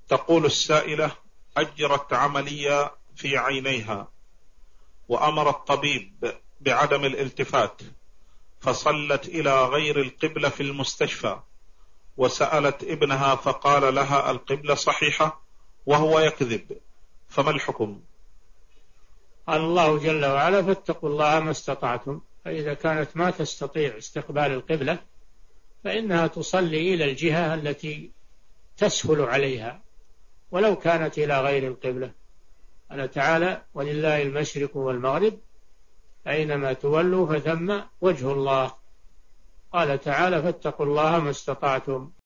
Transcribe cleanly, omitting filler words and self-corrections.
تقول السائلة: أجرت عملية في عينيها وأمر الطبيب بعدم الالتفات، فصلت إلى غير القبلة في المستشفى، وسألت ابنها فقال لها القبلة صحيحة وهو يكذب، فما الحكم؟ قال الله جل وعلا: فاتقوا الله ما استطعتم. فإذا كانت ما تستطيع استقبال القبلة فإنها تصلي إلى الجهة التي تسهل عليها ولو كانت إلى غير القبلة. قال تعالى: ولله المشرق والمغرب أينما تولوا فثم وجه الله. قال تعالى: فاتقوا الله ما استطعتم.